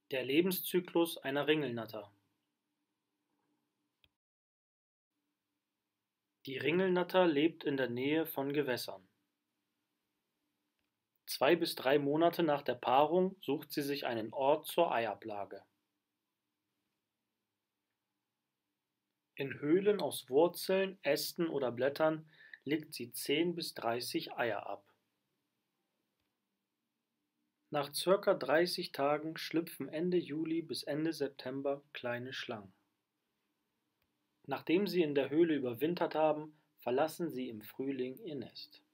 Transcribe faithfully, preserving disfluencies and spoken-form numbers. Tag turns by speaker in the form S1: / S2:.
S1: Der Lebenszyklus einer Ringelnatter. Die Ringelnatter lebt in der Nähe von Gewässern. Zwei bis drei Monate nach der Paarung sucht sie sich einen Ort zur Eiablage. In Höhlen aus Wurzeln, Ästen oder Blättern legt sie zehn bis dreißig Eier ab. Nach circa dreißig Tagen schlüpfen Ende Juli bis Ende September kleine Schlangen. Nachdem sie in der Höhle überwintert haben, verlassen sie im Frühling ihr Nest.